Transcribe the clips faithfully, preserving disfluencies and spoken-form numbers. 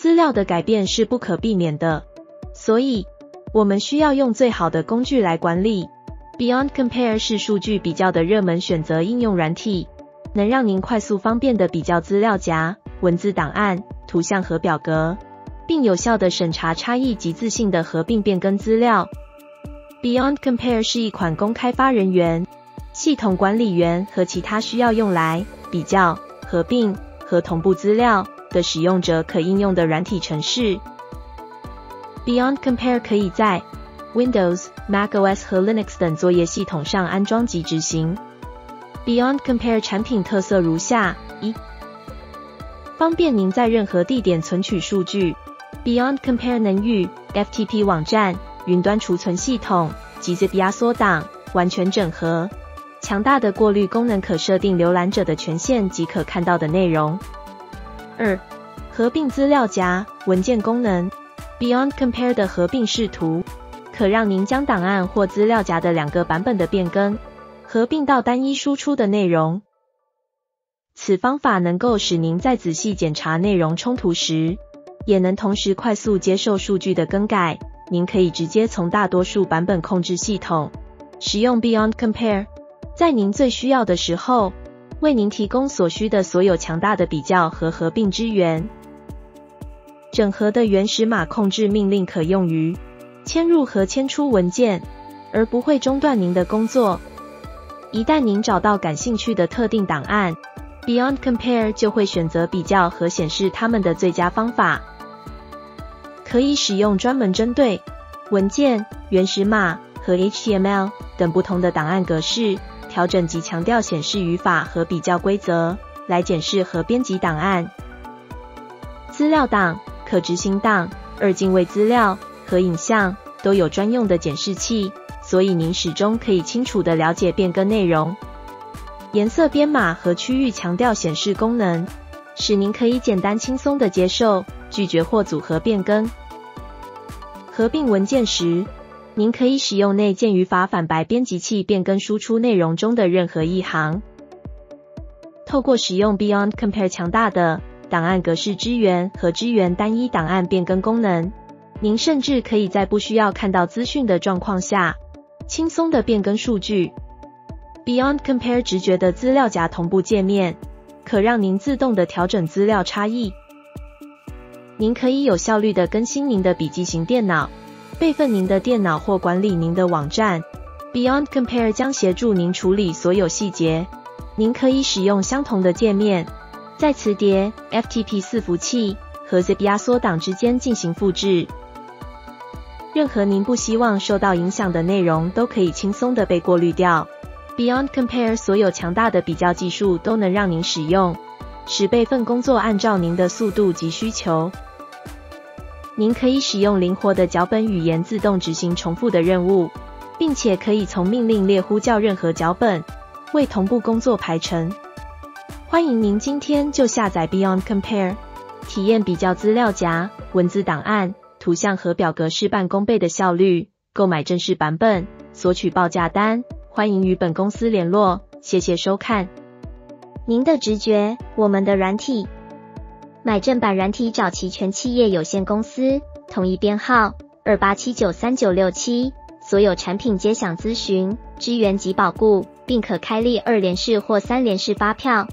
资料的改变是不可避免的，所以我们需要用最好的工具来管理。Beyond Compare 是数据比较的热门选择应用软体，能让您快速方便地比较资料夹、文字档案、图像和表格，并有效地审查差异及自性的合并变更资料。Beyond Compare 是一款供开发人员、系统管理员和其他需要用来比较、合并和同步资料的使用者可应用的软体程式。Beyond Compare 可以在 Windows、macOS 和 Linux 等作业系统上安装及执行。Beyond Compare 产品特色如下：一、方便您在任何地点存取数据。Beyond Compare 能与 F T P 网站、云端储存系统及 zip 压缩档完全整合。强大的过滤功能可设定浏览者的权限及可看到的内容。二、合并资料夹、文件功能。Beyond Compare 的合并视图可让您将档案或资料夹的两个版本的变更合并到单一输出的内容。此方法能够使您在仔细检查内容冲突时，也能同时快速接受数据的更改。您可以直接从大多数版本控制系统使用 Beyond Compare， 在您最需要的时候，为您提供所需的所有强大的比较和合并支援。整合的原始码控制命令可用于迁入和迁出文件，而不会中断您的工作。一旦您找到感兴趣的特定档案， Beyond Compare 就会选择比较和显示它们的最佳方法。可以使用专门针对文件、原始码和 H T M L 等不同的档案格式，调整及强调显示语法和比较规则，来检视和编辑档案。资料档、可执行档、二进位资料和影像都有专用的检视器，所以您始终可以清楚地了解变更内容。颜色编码和区域强调显示功能，使您可以简单轻松地接受、拒绝或组合变更。合并文件时，您可以使用内建语法反白编辑器变更输出内容中的任何一行。透过使用 Beyond Compare 强大的档案格式支援和支援单一档案变更功能，您甚至可以在不需要看到资讯的状况下，轻松地变更数据。Beyond Compare 直觉的资料夹同步界面，可让您自动地调整资料差异。您可以有效率地更新您的笔记型电脑，备份您的电脑或管理您的网站。Beyond Compare 将协助您处理所有细节。您可以使用相同的界面，在磁碟、F T P 伺服器和 zip 压缩档之间进行复制。任何您不希望受到影响的内容都可以轻松地被过滤掉。Beyond Compare 所有强大的比较技术都能让您使用，使备份工作按照您的速度及需求。您可以使用灵活的脚本语言自动执行重复的任务，并且可以从命令列呼叫任何脚本，为同步工作排程。欢迎您今天就下载 Beyond Compare， 体验比较资料夹、文字档案、图像和表格事半功倍的效率。购买正式版本，索取报价单，欢迎与本公司联络。谢谢收看。 您的直觉，我们的软体。买正版软体找齐全企业有限公司，统一编号二八七九三九六七，所有产品皆享咨询、支援及保固，并可开立二联式或三联式发票。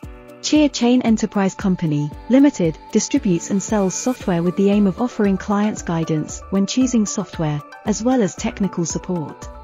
Cheer Chain Enterprise Company, Limited, distributes and sells software with the aim of offering clients guidance when choosing software, as well as technical support.